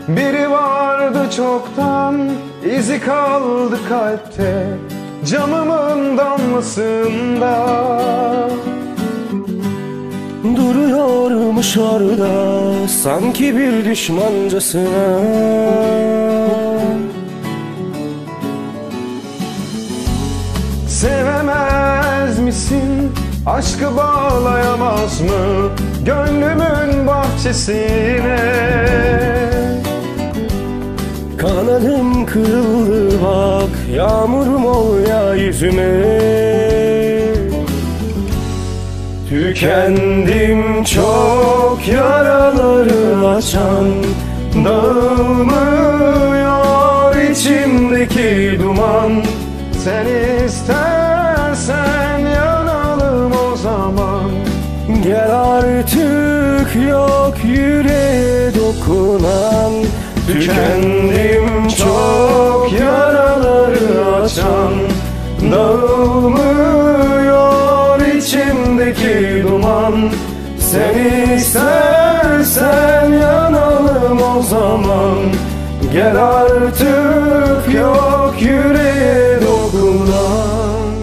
Biri vardı çoktan, izi kaldı kalpte, camımın damlasında. Duruyormuş orada sanki bir düşmancasına. Sevemez misin? Aşkı bağlayamaz mı gönlümün bahçesine? Kanadım kırıldı bak, yağmurum ol ya yüzüme. Tükendim çok, yaraları açan, dağılmıyor içimdeki duman. Sen istersen yanalım o zaman. Gel artık, yok yüreğe dokunan. Tükendim çok, yaraları açan, dağılmıyor içimdeki duman. Sen istersen yanalım o zaman. Gel artık, yok yüreğe dokunan.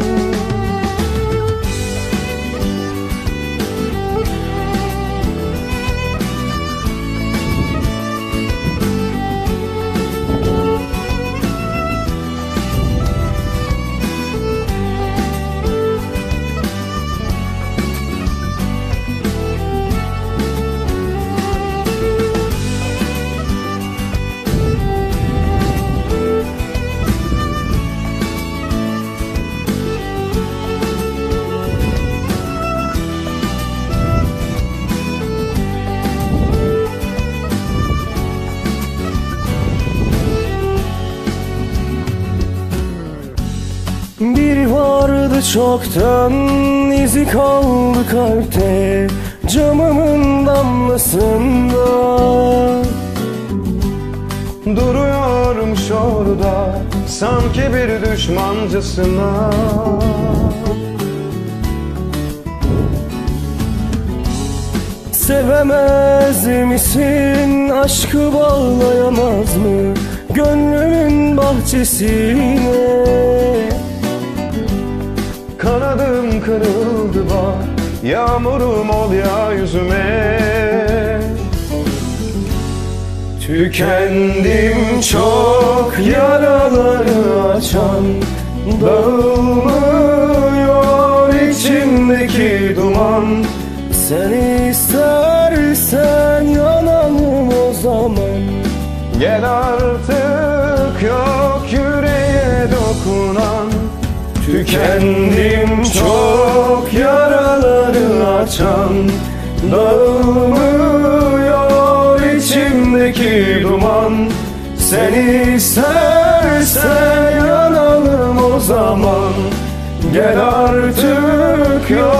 Biri vardı çoktan, izi kaldı kalpte, camımın damlasında. Duruyormuş orada sanki bir düşmancasına. Sevemez misin? Aşkı bağlayamaz mı gönlümün bahçesine? Kanadım kırıldı bak, yağmurum ol ya yüzüme. Tükendim çok, yaraları açan, dağılmıyor içimdeki duman. Sen istersen yanalım o zaman. Gel artık, yok yüreğe dokunan. Tükendim çok, yaraları açan, dağılmıyor içimdeki duman. Sen istersen yanalım o zaman. Gel artık, yok